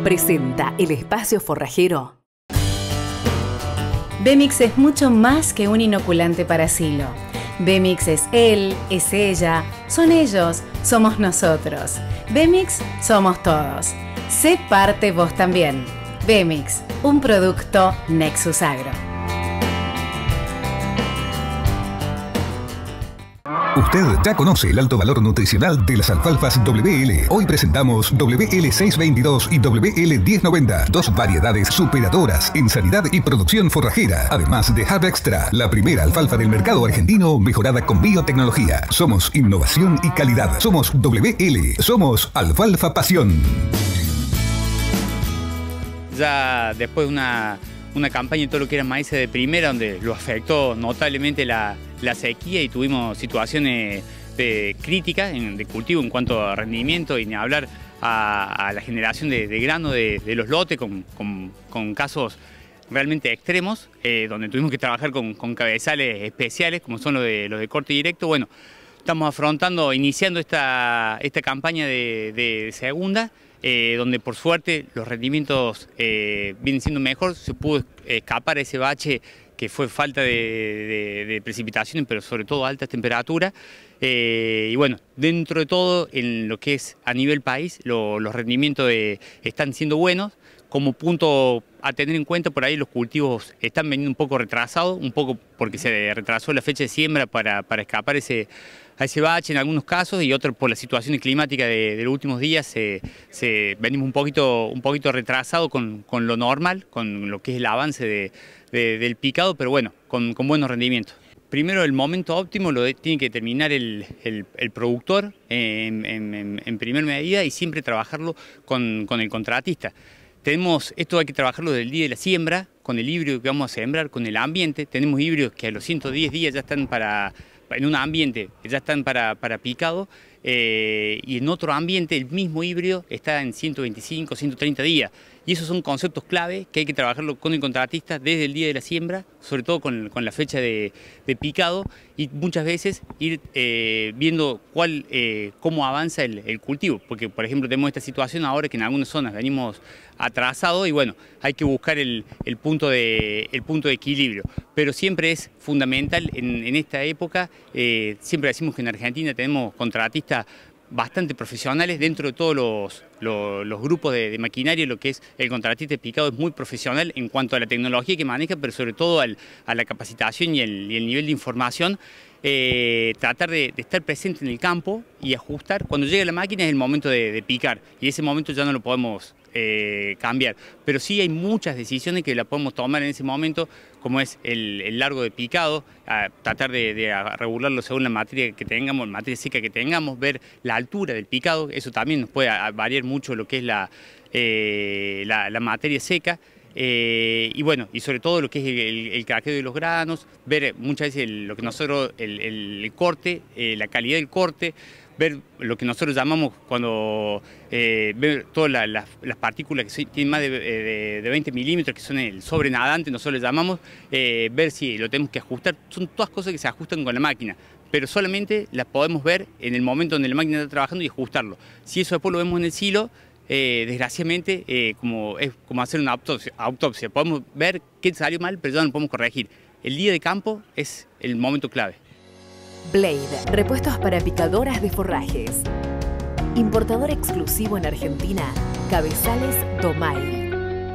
presenta el espacio forrajero. Bemix es mucho más que un inoculante para silo. Bemix es él, es ella, son ellos, somos nosotros. Bemix somos todos. Sé parte vos también. Bemix, un producto Nexus Agro. Usted ya conoce el alto valor nutricional de las alfalfas WL. Hoy presentamos WL622 y WL1090, dos variedades superadoras en sanidad y producción forrajera. Además de Hub Extra, la primera alfalfa del mercado argentino mejorada con biotecnología. Somos innovación y calidad. Somos WL. Somos Alfalfa Pasión. Ya después de una campaña de todo lo que era maíz de primera, donde lo afectó notablemente la sequía y tuvimos situaciones críticas de cultivo en cuanto a rendimiento y ni hablar a la generación de grano de los lotes con casos realmente extremos, donde tuvimos que trabajar con cabezales especiales como son los de corte directo. Bueno, estamos iniciando esta campaña de segunda, donde por suerte los rendimientos vienen siendo mejor, se pudo escapar a ese bache que fue falta de precipitaciones, pero sobre todo altas temperaturas. Y bueno, dentro de todo, en lo que es a nivel país, los rendimientos están siendo buenos. Como punto a tener en cuenta, por ahí los cultivos están veniendo un poco retrasados, un poco porque se retrasó la fecha de siembra para escapar a ese bache en algunos casos, y otros por las situaciones climáticas de los últimos días venimos un poquito retrasados con lo normal, con lo que es el avance del picado, pero bueno, con buenos rendimientos. Primero, el momento óptimo lo tiene que determinar el productor en primer medida, y siempre trabajarlo con el contratista. Esto hay que trabajarlo del día de la siembra, con el híbrido que vamos a sembrar, con el ambiente. Tenemos híbridos que a los 110 días ya están en un ambiente ya están para picado, y en otro ambiente el mismo híbrido está en 125, 130 días. Y esos son conceptos clave que hay que trabajarlo con el contratista desde el día de la siembra, sobre todo con la fecha de picado, y muchas veces ir viendo cómo avanza el cultivo. Porque, por ejemplo, tenemos esta situación ahora que en algunas zonas venimos atrasados y bueno, hay que buscar el punto de equilibrio. Pero siempre es fundamental en esta época, siempre decimos que en Argentina tenemos contratistas bastante profesionales dentro de todos los grupos de maquinaria. Lo que es el contratista de picado es muy profesional en cuanto a la tecnología que maneja, pero sobre todo a la capacitación y el nivel de información. Tratar de estar presente en el campo y ajustar. Cuando llega la máquina es el momento de picar, y ese momento ya no lo podemos cambiar, pero sí hay muchas decisiones que la podemos tomar en ese momento, como es el largo de picado, tratar de regularlo según la materia que tengamos, la materia seca que tengamos, ver la altura del picado. Eso también nos puede variar mucho lo que es la materia seca. Y bueno, y sobre todo lo que es el craqueo de los granos, ver muchas veces lo que nosotros, el corte, la calidad del corte, ver lo que nosotros llamamos cuando ver todas las partículas que tienen más de 20 milímetros, que son el sobrenadante, nosotros le llamamos, ver si lo tenemos que ajustar. Son todas cosas que se ajustan con la máquina, pero solamente las podemos ver en el momento donde la máquina está trabajando y ajustarlo. Si eso después lo vemos en el silo, desgraciadamente es como hacer una autopsia. Podemos ver qué salió mal, pero ya no lo podemos corregir. El día de campo es el momento clave. Blade, repuestos para picadoras de forrajes. Importador exclusivo en Argentina, Cabezales Domail.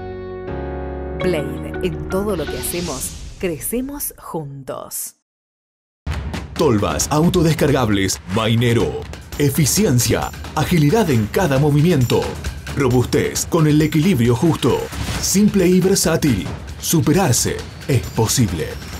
Blade, en todo lo que hacemos, crecemos juntos. Tolvas autodescargables Mainero. Eficiencia, agilidad en cada movimiento. Robustez con el equilibrio justo. Simple y versátil. Superarse es posible.